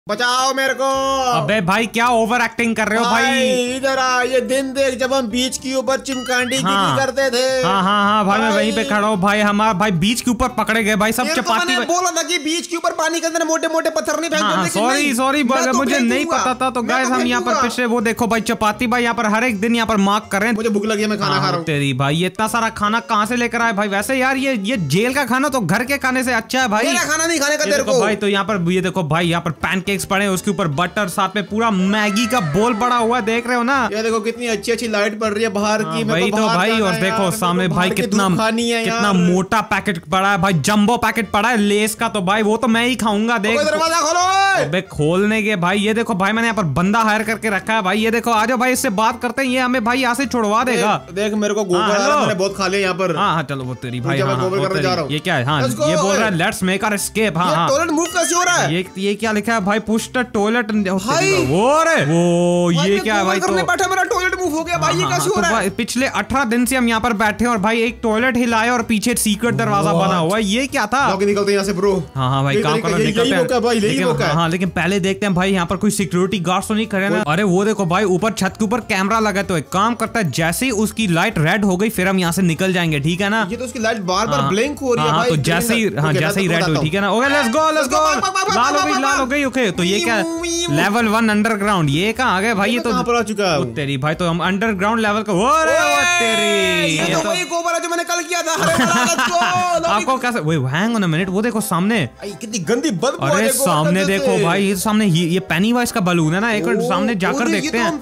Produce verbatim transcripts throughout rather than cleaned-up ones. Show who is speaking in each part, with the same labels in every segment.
Speaker 1: बचाओ मेरे को।
Speaker 2: अबे भाई क्या ओवर एक्टिंग कर रहे हो भाई, भाई
Speaker 1: इधर आ। ये दिन देख जब हम बीच के ऊपर चिमकांडी हाँ, करते थे।
Speaker 2: हाँ हाँ हाँ भाई, भाई मैं वहीं पे खड़ा हूँ भाई। हमारा भाई बीच के ऊपर पकड़े गए भाई सब चपाती।
Speaker 1: तो बोला था कि बीच के ऊपर पानी के अंदर मोटे मोटे पत्थर नहीं फेंकते।
Speaker 2: सॉरी सॉरी मुझे नहीं पता था। तो गाइस हम यहाँ पर पिछले वो देखो भाई चपाती भाई यहाँ पर हर एक दिन यहाँ पर मार्क कर रहे हैं।
Speaker 1: मुझे भूख लगी है, मैं खाना खा रहा हूँ।
Speaker 2: तेरी भाई ये इतना सारा खाना कहाँ से लेकर आए भाई। वैसे यार ये ये जेल का खाना तो घर के खाने से अच्छा है भाई।
Speaker 1: खाना नहीं खाने का तेरे को
Speaker 2: भाई। तो यहाँ पर ये देखो भाई यहाँ पर पैनकेक्स पड़े हैं, उसके ऊपर बटर, साथ में पूरा मैगी का बोल पड़ा हुआ है, देख रहे हो ना।
Speaker 1: ये देखो कितनी अच्छी अच्छी लाइट पड़ रही है बाहर की।
Speaker 2: वही तो भाई। और देखो सामने भाई कितना कितना मोटा पैकेट पड़ा है भाई, जंबो पैकेट पड़ा है लेस का। तो भाई वो तो मैं ही खाऊंगा। देख
Speaker 1: दरवाजा खोलो।
Speaker 2: अबे खोलने के भाई। ये देखो भाई मैंने यहाँ पर बंदा हायर करके रखा है भाई। ये देखो आ जाओ भाई, इससे बात करते हैं, ये हमें भाई यहाँ से छुड़वा देगा।
Speaker 1: देख मेरे को गोबर मैंने बहुत खा लिया यहाँ पर।
Speaker 2: हाँ हाँ चलो वो तेरी भाई। ये क्या है? हाँ ये बोल रहा है लेट्स मेक आवर एस्केप। हाँ हाँ
Speaker 1: टॉयलेट मूव कैसे हो रहा है?
Speaker 2: ये ये क्या लिखा है भाई? Push the toilet. वो रे वो ये क्या है भाई? तो
Speaker 1: बैठा मेरा टॉयलेट मूव हो गया भाई। ये कैसे हो रहा है?
Speaker 2: पिछले अठारह दिन से हम यहाँ पर बैठे हैं और भाई एक टॉयलेट हिलाया और पीछे सीक्रेट दरवाजा बना हुआ है। ये क्या था?
Speaker 1: निकलते यहाँ से ब्रो।
Speaker 2: हाँ हाँ भाई काम करो, निकलते हैं। हाँ लेकिन पहले देखते हैं भाई यहाँ पर कोई सिक्योरिटी गार्ड तो नहीं खड़े ना। अरे वो देखो भाई ऊपर छत के ऊपर कैमरा लगा। तो एक काम करता है, जैसे ही उसकी लाइट रेड हो गई फिर हम यहाँ से निकल जाएंगे, ठीक है ना?
Speaker 1: ये तो उसकी लाइट बार बार ब्लिंक हो रही है भाई।
Speaker 2: तो जैसे ही हाँ जैसे ही रेड हुई, ठीक है ना? Okay let's go let's go. लाल हो गई लाल हो गई। ओके तो ये क्या है? Level one underground. ये कहाँ आ गए भाई? ये तो
Speaker 1: कहाँ पर आ चुका है
Speaker 2: तेरी भाई। तो हम अंडरग्राउंड लेवल का। वो तेरी
Speaker 1: ये तो वही गोबर है जो मैंने कल किया था।
Speaker 2: आपको कैसे? वही हैंग ऑन अ मिनट, वो देखो सामने
Speaker 1: कितनी गंदी बदबू।
Speaker 2: अरे सामने देखो भाई, ये सामने ये पेनीवाइज का बलून है ना। एक मिनट सामने जाकर देखते हैं।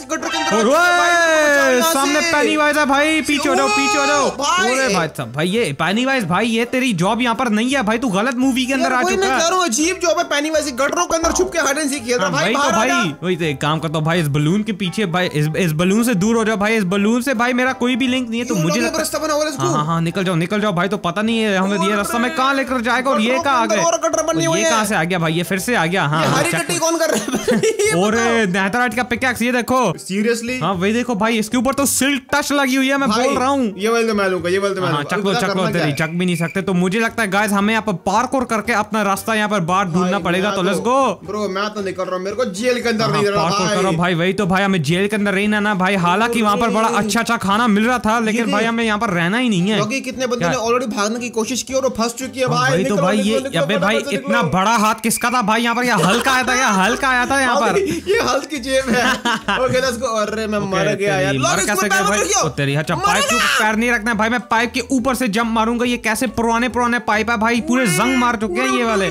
Speaker 2: सामने पेनीवाइज है भाई। पीछे हो जाओ पीछे हो जाओ। अरे भाई साहब भाई ये पेनीवाइज भाई ये तेरी जॉब यहाँ पर नहीं है भाई। तू गलत मूवी के अंदर आ चुका है।
Speaker 1: अजीब जॉब है पेनीवाइज। गटरों के अंदर छुप के हाइड एंड सीक खेल रहा है भाई।
Speaker 2: तो भाई वही तो एक काम करता हूँ भाई, इस बलून के पीछे भाई इस, इस बलून से दूर हो जाओ भाई। इस बलून से भाई मेरा कोई भी लिंक नहीं है। तो मुझे हाँ हाँ हाँ निकल जाओ निकल जाओ भाई। तो पता नहीं है हमें ये रास्ता में कहाँ लेकर जाएगा। और ये कहाँ आ गए? ये कहाँ से आ गया भाई? ये फिर से आ गया। हाँ
Speaker 1: कौन कर रहा है?
Speaker 2: और नेथरराइट का पिकैक्स ये देखो।
Speaker 1: सीरियसली?
Speaker 2: हाँ वही देखो भाई, इसके ऊपर तो सिल्क टच लगी हुई है। मैं बोल रहा हूँ
Speaker 1: ये वाले तो मैं लूंगा, ये वाले तो मैं लूंगा।
Speaker 2: चक लो चक लो तेरी। चक भी नहीं सकते। तो मुझे लगता है गाइस हमें यहाँ पर पार्कोर करके अपना रास्ता यहाँ पर बाहर ढूंढना पड़ेगा। तो लेट्स गो
Speaker 1: ब्रो। मैं तो निकल रहा हूँ, मेरे को जेल के अंदर नहीं रहना
Speaker 2: पार्कोर करो भाई। वही तो भाई हमें जेल के अंदर रहना ना भाई। हालांकि वहाँ पर बड़ा अच्छा अच्छा खाना मिल रहा था, लेकिन भाई हमें यहाँ पर रहना ही नहीं है।
Speaker 1: कितने बंदे ने ऑलरेडी भागने की कोशिश की और वो फंस चुकी है भाई।
Speaker 2: वही तो भाई ये अबे भाई इतना बड़ा हाथ किसका था भाई यहाँ पर? यहाँ हल्का आया था, यहाँ हल्का आया था यहाँ पर।
Speaker 1: ये हल्क की जेब है। Okay let's go. अरे मैं मर गया यार।
Speaker 2: मर कैसे गया भाई? ओ तेरी। अच्छा पाइप के ऊपर पैर नहीं रखना है भाई। मैं पाइप के ऊपर से जंप मारूंगा। ये कैसे पुराने पुराने पाइप है भाई, पूरे जंग मार चुके हैं ये वाले।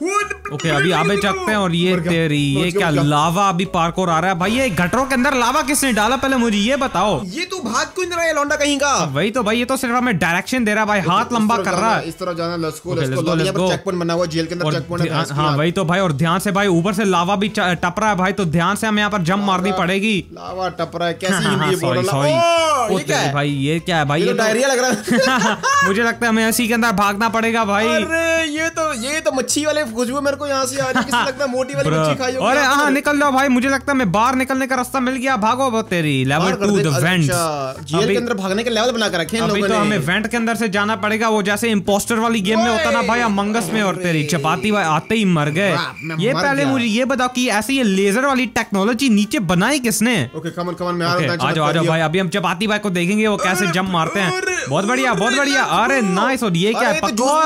Speaker 2: ओके अभी आगे चलते हैं। और ये तेरी ये क्या लावा अभी पार्कोर आ रहा है भाई। ये गटरों के अंदर लावा किसने डाला पहले मुझे ये बताओ।
Speaker 1: ये तू भाग क्यों नहीं रहा है लौंडा कहीं का?
Speaker 2: वही तो भाई ये तो सिर्फ हमें डायरेक्शन दे रहा है भाई, हाथ लंबा कर रहा है।
Speaker 1: इस तरह जाना। Let's go let's go. यहाँ पर चेक पॉइंट बना हुआ जेल के अंदर। चेक पॉइंट है।
Speaker 2: हाँ वही तो भाई। और ध्यान से भाई ऊपर से लावा भी टप रहा है भाई। तो ध्यान से हमें यहाँ पर जंप मारनी पड़ेगी।
Speaker 1: लावा टप रहा है कैसी हिंदी बोल रहा है?
Speaker 2: ये क्या है भाई? ये क्या है भाई?
Speaker 1: ये डायरिया लग रहा है।
Speaker 2: मुझे लगता है हमें इसी के अंदर भागना पड़ेगा भाई।
Speaker 1: अरे ये तो ये तो मच्छी वाले खुशबू मेरे को यहाँ से आ रही है। किसी लगता है मोटी वाली मच्छी खाई होगी।
Speaker 2: अरे हाँ निकल जाओ भाई। मुझे लगता है मैं बाहर निकलने का रास्ता मिल गया। भागो बहुत तेरी। Level two the vent.
Speaker 1: जेल के अंदर भागने के लेवल बना कर रखे हैं लोगों ने।
Speaker 2: अभी तो हमें वेंट के अंदर से जाना पड़ेगा। वो जैसे इम्पोस्टर वाली गेम में होता ना भाई, अमंग अस में। और तेरी चपाती भाई आते ही मर गए। ये पहले मुझे ये बताओ कि ऐसी ये लेजर वाली टेक्नोलॉजी नीचे बनाई किसने?
Speaker 1: Okay come on come on मैं आ रहा हूं।
Speaker 2: आ जाओ आ जाओ भाई। अभी हम चपाती भाई को देखेंगे वो कैसे जंप मारते हैं। बहुत बढ़िया बहुत बढ़िया। अरे नाइस। और ये क्या है?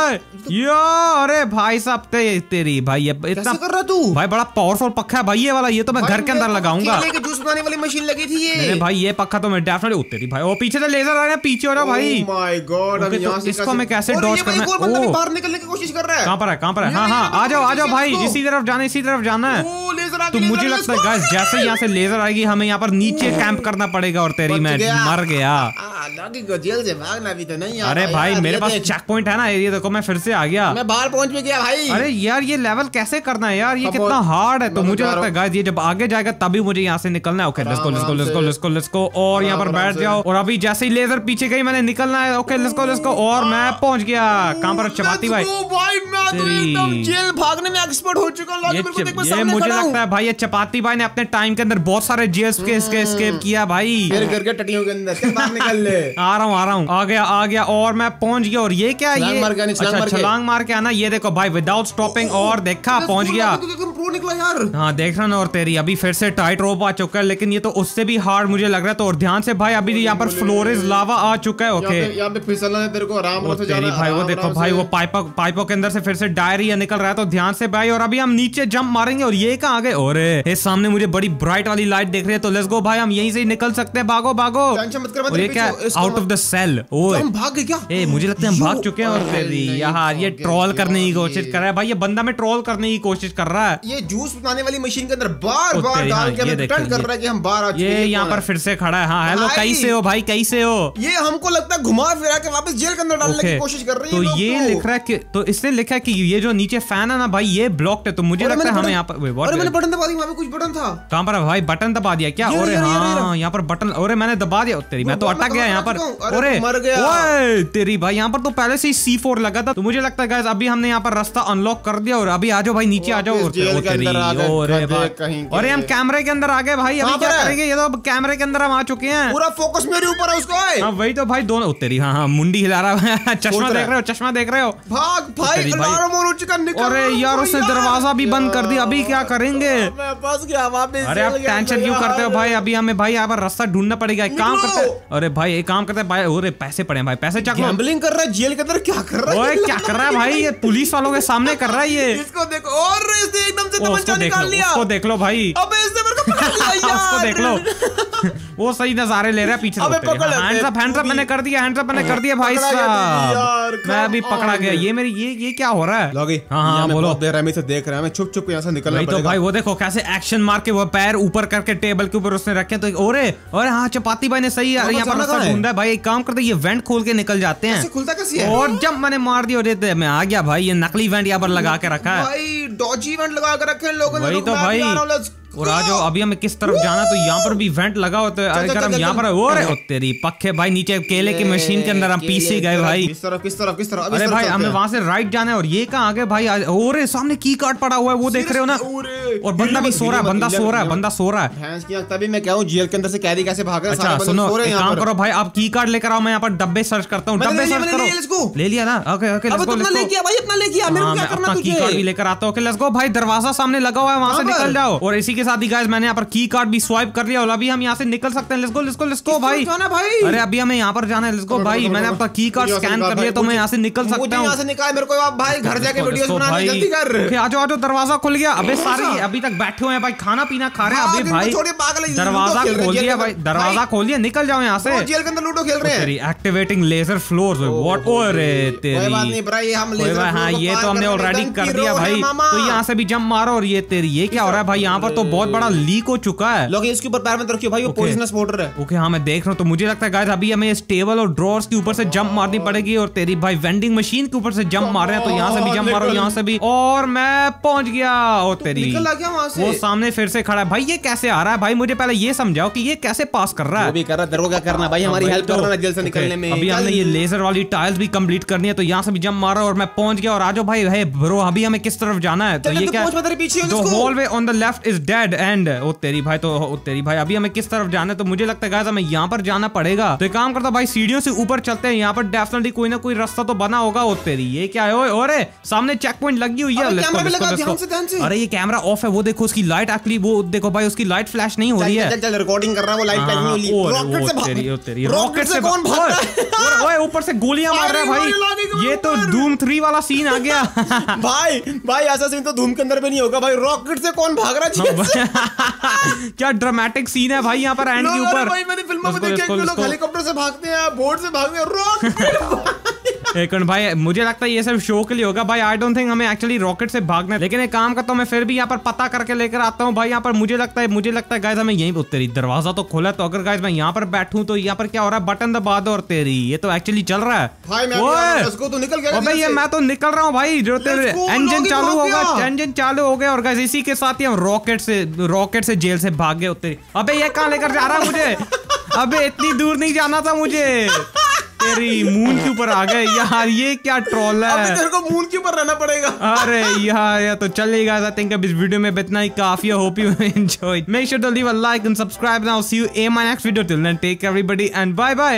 Speaker 2: अरे भाई साहब तेरी भाई इतना
Speaker 1: कर रहा तू
Speaker 2: भाई? बड़ा पावरफुल पक्का है भाई ये वाला। ये तो मैं घर के अंदर लगाऊंगा।
Speaker 1: जूस बनाने वाली मशीन लगी थी ये।
Speaker 2: भाई ये पक्का तो मैं डेफिनेटली तेरी भाई। ओ पीछे से लेजर आ रहा है। पीछे हो रहा भाई।
Speaker 1: Oh my god. अब यहां से
Speaker 2: इसको मैं कैसे डॉज करना है?
Speaker 1: ओ बाहर निकलने की कोशिश कर रहा है।
Speaker 2: कहां पर है कहां पर है? हां हां आ जाओ आ जाओ भाई। इसी तरफ जाना इसी तरफ जाना है। तो मुझे लगता है गाइस जैसे यहाँ से लेजर आएगी हमें यहाँ पर नीचे कैंप करना पड़ेगा। और तेरी मैं मर गया।
Speaker 1: जेल से भागना भी तो नहीं।
Speaker 2: अरे भाई मेरे पास चेक पॉइंट है ना। ये देखो मैं फिर से आ गया।
Speaker 1: मैं बाहर पहुंच भी गया भाई।
Speaker 2: अरे यार ये लेवल कैसे करना है यार? ये कितना हार्ड है। तो मुझे लगता है गाइस ये जब आगे जाएगा तभी मुझे यहाँ से निकलना है। Okay let's go let's go let's go let's go let's go. और यहाँ पर बैठ जाओ। और अभी जैसे ही लेजर पीछे गई मैंने निकलना है। Okay let's go let's go. और मैं पहुंच गया। कहाँ पर? चपाती भाई।
Speaker 1: जेल भागने में एक्सपर्ट हो चुका हूं।
Speaker 2: ये मुझे लगता है भाई ये चपाती भाई ने अपने टाइम के अंदर बहुत सारे जेल्स के एस्केप किया भाई।
Speaker 1: मेरे घर के टटियों के अंदर बाहर निकल ले।
Speaker 2: आ रहा हूँ आ रहा हूँ, आ गया आ गया और मैं पहुंच गया। और ये क्या है? ये अच्छा छलांग मार के आना। ये देखो भाई विदाउट स्टॉपिंग, और देखा पहुंच गया।
Speaker 1: निकला यार।
Speaker 2: हाँ देख रहा ना। और तेरी अभी फिर से टाइट रोप आ चुका है, लेकिन ये तो उससे भी हार्ड मुझे लग रहा है। तो और ध्यान से भाई, अभी यहाँ पर फ्लोरेज लावा आ चुका है। ओके
Speaker 1: यहाँ पे फिसलना है तेरे को, आराम से जाना है।
Speaker 2: भाई वो देखो भाई, वो पाइपों पाइपों के अंदर से फिर से डायरिया निकल रहा है, तो ध्यान से भाई। और अभी हम नीचे जंप मारेंगे। और ये कहाँ आ गए? और ये सामने मुझे बड़ी ब्राइट वाली लाइट देख रही है, तो लेट्स गो भाई, हम यहीं से निकल सकते हैं। भागो भागो। और ये क्या? Out of the cell. ओए
Speaker 1: हम भाग गए क्या?
Speaker 2: ए मुझे लगता है हम भाग चुके हैं। और तेरी यार ये ट्रोल करने की कोशिश कर रहा है भाई, ये बंदा में ट्रोल करने की कोशिश कर रहा है।
Speaker 1: ये जूस बनाने वाली मशीन के अंदर बार बार डाल के हमें टर्न कर रहा है कि हम बाहर आ चुके हैं।
Speaker 2: ये यहाँ पर फिर से खड़ा है। हाँ हेलो, कैसे हो भाई, कैसे हो?
Speaker 1: ये हमको लगता है घुमा फिरा के वापस जेल के अंदर डालने की कोशिश कर रही है।
Speaker 2: तो ये लिख रहा है कि, तो इसने लिखा है कि ये जो नीचे फैन है ना भाई, ये ब्लॉक्ड है। तो मुझे लगता है हमें यहाँ पर,
Speaker 1: अरे मैंने बटन दबा दिया, वहाँ पे कुछ बटन था।
Speaker 2: कहाँ पर भाई? बटन दबा दिया क्या? अरे हाँ यहाँ पर बटन, अरे मैंने दबा दिया। तेरी मैं तो अटक गया यहाँ पर। अरे
Speaker 1: मर गया।
Speaker 2: ओए तेरी भाई, यहाँ पर तो पहले से ही सी फोर लगा था। तो मुझे लगता है गाइस अभी हमने यहाँ पर रास्ता अनलॉक कर दिया। और अभी आ जाओ भाई, नीचे आ जाओ। अरे हम कैमरे के अंदर आ गए भाई। अभी क्या करेंगे? ये तो कैमरे के अंदर हम आ चुके हैं।
Speaker 1: पूरा फोकस मेरे ऊपर है उसको।
Speaker 2: हाँ वही तो भाई, दोनों तेरी। हाँ हाँ मुंडी हिला रहा है। चश्मा देख रहे हो? चश्मा देख रहे हो?
Speaker 1: भाग भाई।
Speaker 2: अरे यार उसने दरवाजा भी बंद कर दिया। अभी क्या करेंगे?
Speaker 1: मैं फंस गया वापस।
Speaker 2: अरे आप टेंशन क्यों करते हो भाई? अभी हमें भाई यहाँ पर रास्ता ढूंढना पड़ेगा। एक काम करते हैं। अरे भाई एक काम करते हैं भाई। अरे पैसे पड़े भाई, पैसे चक।
Speaker 1: गैम्बलिंग कर रहा है जेल के अंदर। क्या कर रहा है?
Speaker 2: ओए क्या कर रहा है भाई? ये पुलिस वालों के सामने कर रहा है ये।
Speaker 1: इसको देखो। और इसने एकदम से तमंचा निकाल लिया।
Speaker 2: उसको देख लो भाई।
Speaker 1: अबे इसने मेरे को पकड़ लिया यार।
Speaker 2: उसको देख लो। वो सही नजारे ले रहा है पीछे। हैंड्स अप, हैंड्स अप मैंने कर दिया, हैंड्स अप मैंने कर दिया भाई साहब। मैं अभी पकड़ा गया। ये मेरी ये ये क्या हो रहा है?
Speaker 1: लॉगी।
Speaker 2: हाँ हाँ बोलो।
Speaker 1: देर है, मैं इसे देख रहा है। मैं छुप छुप यहाँ से निकलना
Speaker 2: पड़ेगा। तो भाई वो देखो कैसे एक्शन मार के वो पैर ऊपर करके टेबल के ऊपर उसने रखे। तो ओरे और हाँ चपाती भाई ने सही यहाँ पर रास्ता ढूंढा है भाई। एक काम करते, ये वेंट खोल के निकल जाते हैं।
Speaker 1: खुलता कैसे है?
Speaker 2: और जब मैंने मार दिया देते मैं आ गया भाई। ये नकली वेंट यहाँ पर लगा के रखा है
Speaker 1: भाई। डॉजी वेंट लगा के रखे लोगों ने।
Speaker 2: वही तो भाई। और आज अभी हमें किस तरफ जाना? तो यहाँ पर भी वेंट लगा होता है। अगर हम यहाँ पर और तेरी पक्के भाई नीचे केले की मशीन के अंदर हम पीछे गए भाई।
Speaker 1: किस तरफ किस तरफ किस तरफ?
Speaker 2: अरे भाई हमें वहाँ से राइट जाना है। और ये कहाँ आ गए भाई? और सामने की कार्ड पड़ा हुआ है, वो देख रहे हो ना? और बंदा भी सो रहा है, बंदा सो रहा है, बंदा सो रहा है।
Speaker 1: तभी मैं क्या हूँ, जेल के अंदर से कैदी कैसे भाग रहे हैं।
Speaker 2: अच्छा सुनो, एक काम करो भाई, आप की कार्ड लेकर आओ। मैं यहाँ पर डब्बे सर्च करता हूँ। डब्बे सर्च करो। ले लिया ना? Okay okay let's go. अपना की कार्ड भी लेकर आता हूँ। ओके लेट्स गो भाई। दरवाजा सामने लगा हुआ है, वहाँ से निकल जाओ। और इसी के साथ ही गाइस मैंने यहाँ पर की कार्ड भी स्वाइप कर लिया। और अभी हम यहाँ से निकल सकते हैं। Let's go let's go let's go भाई। अरे अभी हमें यहाँ पर जाना है। लेट्स गो भाई। मैंने अपना की कार्ड स्कैन कर लिया, तो मैं यहाँ से निकल सकता हूँ।
Speaker 1: यहाँ से निकाल मेरे को भाई, घर जाके वीडियोस बनाने जल्दी कर।
Speaker 2: आ जाओ आ जाओ। दरवाजा खुल गया। अबे सारे अभी तक बैठे हुए हैं भाई, खाना पीना खा रहे हैं अभी भाई। दरवाजा खोल दिया भाई, दरवाजा खोल दिया। निकल जाओ यहाँ से।
Speaker 1: जेल के अंदर लूडो खेल रहे हैं।
Speaker 2: Activating laser floors. व्हाट? ओरे तेरी
Speaker 1: कोई बात नहीं भाई, हम लेजर।
Speaker 2: हाँ ये तो हमने ऑलरेडी कर दिया भाई। तो यहाँ से भी जंप मारो। और ये तेरी ये क्या हो रहा है भाई? यहाँ पर तो बहुत बड़ा लीक हो चुका है।
Speaker 1: लोग इसके ऊपर पैर मत रखियो भाई, वो पॉइजनस वाटर है।
Speaker 2: ओके हाँ मैं देख रहा हूँ। तो मुझे लगता है गाइस अभी हमें इस टेबल और ड्रॉर्स के ऊपर से जंप मारनी पड़ेगी। और तेरी भाई वेंडिंग मशीन के ऊपर से जंप मार रहे हैं। तो यहाँ से भी जंप मारो, यहाँ से भी। और मैं पहुंच गया। और तेरी वो सामने फिर से खड़ा है भाई। ये कैसे आ रहा है भाई? मुझे पहले ये समझाओ कि ये कैसे पास कर रहा है।
Speaker 1: वो भी कर रहा है, तेरे को क्या करना भाई? हमारी हेल्प करना है जेल से निकलने में।
Speaker 2: अभी हमने ये लेजर वाली टाइल्स भी कंप्लीट करनी है। तो यहाँ से भी जंप मारा और मैं पहुंच गया। और आजो भाई है ब्रो, अभी हमें किस तरफ जाना है? तो ये क्या? The hallway on the left is dead end. ओ तेरी भाई, तो ओ तेरी भाई अभी हमें किस तरफ जाना है? तो मुझे लगता है गाइस हमें यहाँ पर जाना पड़ेगा। तो एक काम करता भाई, सीढ़ियों से ऊपर चलते हैं। यहाँ पर डेफिनेटली कोई ना कोई रास्ता तो बना होगा। ओ तेरी ये क्या है? ओए सामने चेक पॉइंट लगी हुई है। अरे ये कैमरा ऑफ है, वो देखो उसकी लाइट एक्चुअली, वो देखो भाई उसकी लाइट फ्लैश नहीं हो रही है।
Speaker 1: चल चल रिकॉर्डिंग कर रहा है वो, लाइट फ्लैश नहीं हो रही। रॉकेट से तेरी
Speaker 2: तेरी रॉकेट से कौन भाग रहा है? ओए ऊपर से गोलियां मार रहा है भाई। ये तो धूम थ्री वाला सीन आ गया।
Speaker 1: भाई भाई ऐसा सीन तो धूम के अंदर भी नहीं होगा भाई। रॉकेट से कौन भाग रहा है?
Speaker 2: क्या ड्रामेटिक सीन है भाई यहाँ पर एंड के ऊपर।
Speaker 1: भाई मैंने फिल्मों में देखा है कि लोग हेलीकॉप्टर से भागते हैं, बोट से भागते हैं, रॉकेट।
Speaker 2: एक मिनट भाई, मुझे लगता है ये सब शो के लिए होगा भाई। आई डोंट थिंक हमें एक्चुअली रॉकेट से भागना है। लेकिन एक काम करता हूँ, मैं फिर भी यहाँ पर पता करके लेकर आता हूँ भाई। यहाँ पर मुझे लगता है मुझे लगता है गाइस हमें यहीं तेरी दरवाजा तो खोला। तो अगर गाइस मैं यहाँ पर बैठूं तो यहाँ पर क्या हो रहा है? बटन दबा दो और तेरी ये तो एक्चुअली चल रहा है
Speaker 1: भाई। मैं इसको तो निकल गया।
Speaker 2: अबे ये मैं तो निकल रहा हूँ भाई। जो तेरे इंजन चालू होगा, इंजन चालू हो गया। और गाइस इसी के साथ ही हम रॉकेट से रॉकेट से जेल से भाग गए। तेरी अबे ये कहाँ लेकर जा रहा है मुझे? अबे इतनी दूर नहीं जाना था मुझे। तेरी मून के ऊपर आ गए यार। ये क्या ट्रोल है?
Speaker 1: अबे तेरे को मून के ऊपर रहना पड़ेगा।
Speaker 2: अरे यार ये तो चलेगा। आई थिंक अब इस वीडियो में इतना ही काफी है। Hope you enjoyed. Make sure to leave a like and subscribe now. See you in my next video. Till then take care everybody and bye bye.